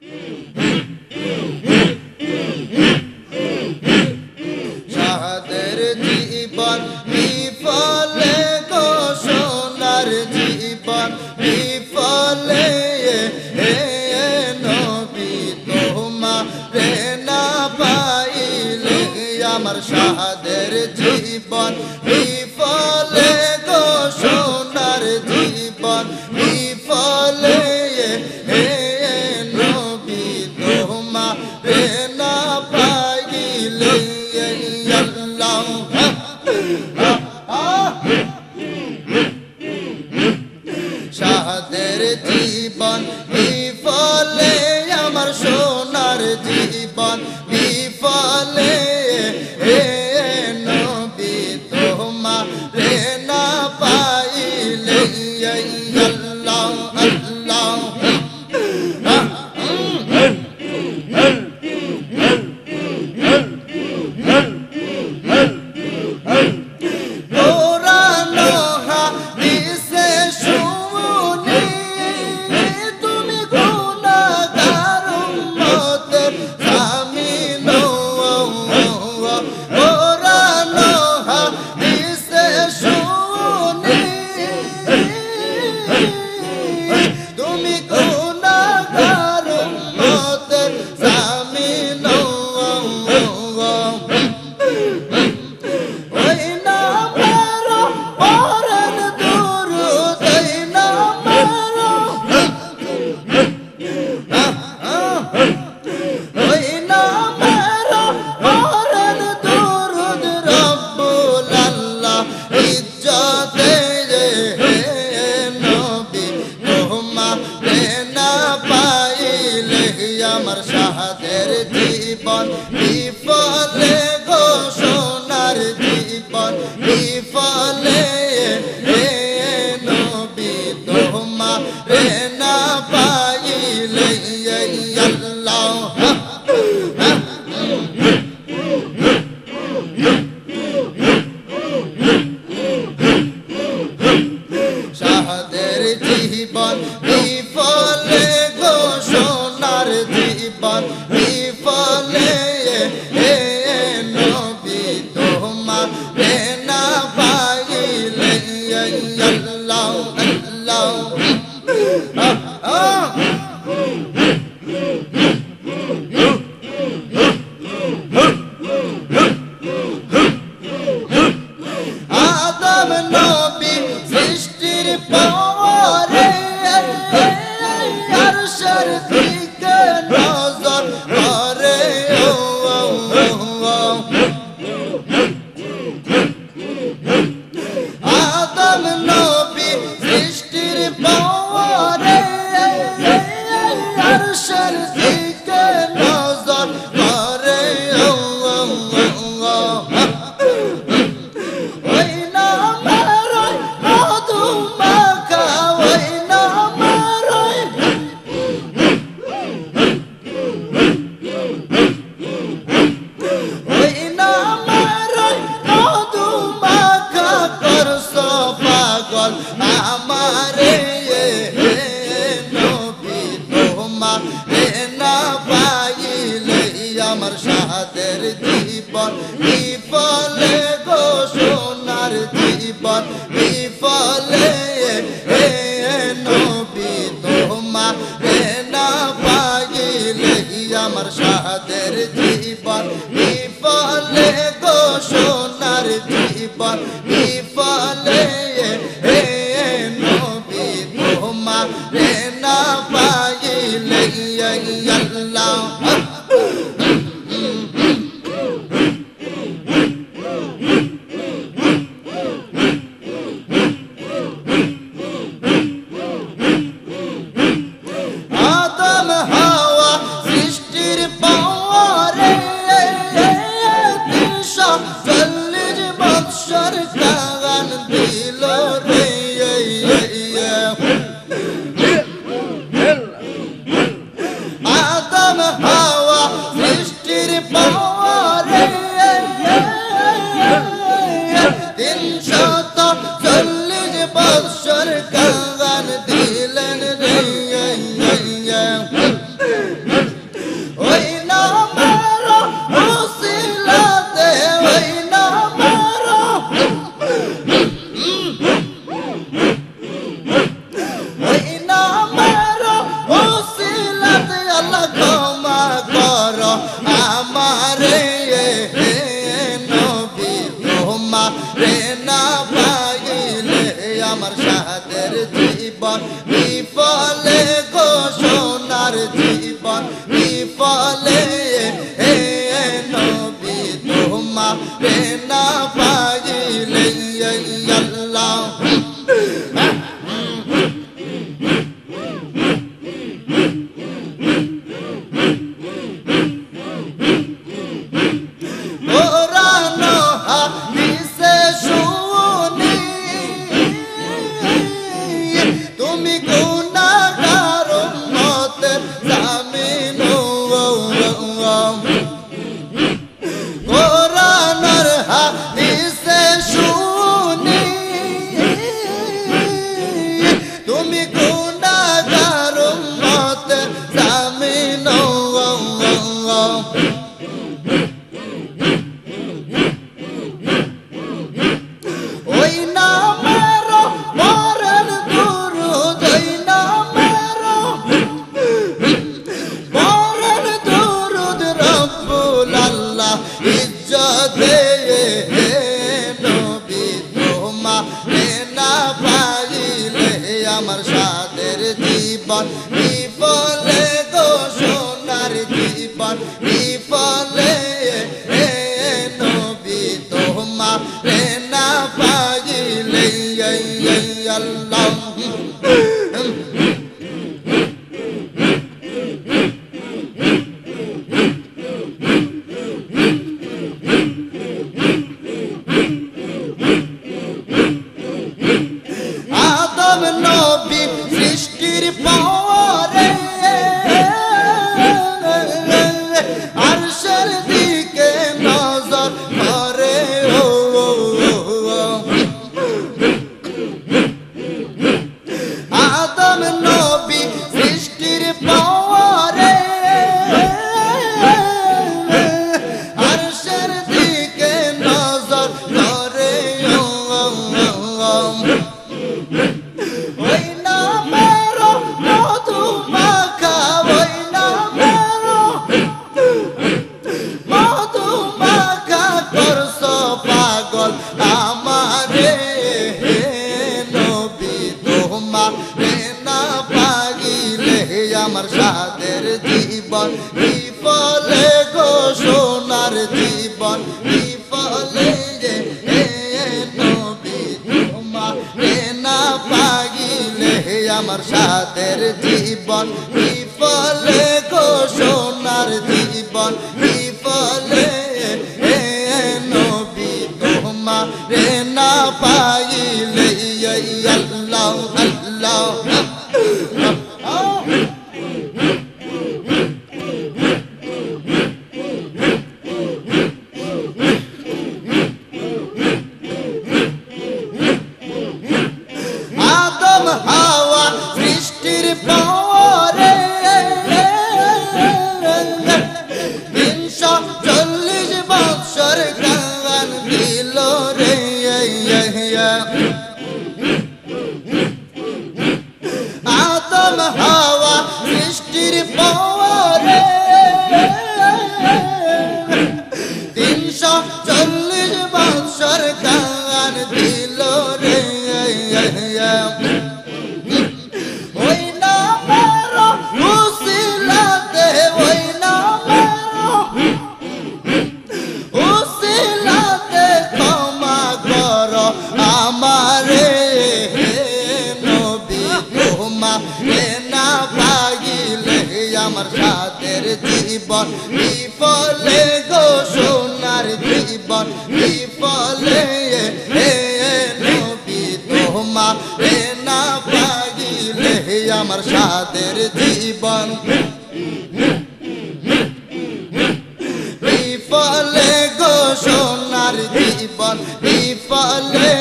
শাহাদের জীবন বিফলে গো সোনার জীবন বিফলে নবী তোমারে না পাইলে আমার শাহাদের জীবন বিফলে গো সোনার জীবন বিফলে নবী তোমারে না পাইলে আল্লাহ শাহাদের জীবন বিফলে আমার সোনার জীবন বিফলে নবী তোমারে না পাইলে আল্লাহ আল্লাহ আমার শাহাদের জীবন বিফলে গো সোনার জীবন বিফলে নবী তোমারে না পাইলে আল্লাহ শাহাদের জীবন বিফলে গো সোনার জীবন বিফলে নবী তোমারে না পাইলে আল্লাহ আল্লাহ আদম নবী সৃষ্টির পরে আরশের দিকে নজর করে আদম নবী সৃষ্টির পরে আরশের দিকে নজর করে ওই না মারয় মধু মাখা ওই না মারয় ওই না মারয় মধু মাখা করছ পাগল আমারে নবী তোমারে না পাইলে আমার শাহাদের জীবন বিফলে গো সোনার জীবন বিফলে নবী তোমারে না পাইলে আমার শাহাদের জীবন বিফলে গো সোনার জীবন বিফলে নবী তোমারে না পাইলে আল্লাহ আদম হাওয়া সৃষ্টির পরে 340 বৎসর কাগান দিল রে আদম হাওয়া সৃষ্টির পরে 340 বৎসর কাগান দিলেন রে সোনার জীবন বিফলে হে নবী তোমারে না পাইলে আল্লাহ কোরআন হাদিসে শুনি তুমি গুনাহগার উম্মতের জামিন কোরআন হাদিসে শুনি তুমি গুনাহগার উম্মতের জামিন ওই নামের পরের দুরূদ ওই নামের পরের দুরূদ রব্বুল আল্লাহ ইজ্জত দেয়ে নবী তোমারে না পাইলে আমার সাদের জীবন বিফলে গো সোনার জীবন বিফলে নবী তোমারে না পাইলে আল্লাহ আদম নবী সৃষ্টির পরে আরশের দিকে নজর করে আদম নবী সৃষ্টির পরে আরশের দিকে নজর করে ওই নামের মধু মাখা ওই নামের মধু মাখা করছ পাগল আমারে নবী তোমারে না পাইলে আমার সাদের জীবন বিফলে গো সোনার জীবন বিফলে নবী তোমারে না পাইলে আমার সাদের জীবন বিফলে গো সোনার জীবন বিফলে নবী তোমারে না পাইলে আল্লাহ আল্লাহ আদম হাওয়া সৃষ্টির পরে 340 বছর গান দিল রে আদম হাওয়া সৃষ্টির পরে 340 বছর গান দিল রে ওই নামের উসিলাতে ওই নামের উসিলাতে ক্ষমা কর আমারে নবী তোমারে না পাইলে আমার সাদের জীবন বিফলে গো সোনার জীবন বিফলে নবী তোমারে না পাইলে আমার সাদের জীবন বিফলে গো সোনার জীবন বিফলে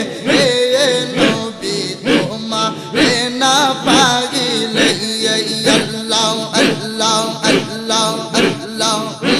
নবী তোমারে না পাইলে আল্লাহ আল্লাহ আল্লাহ আল্লাহ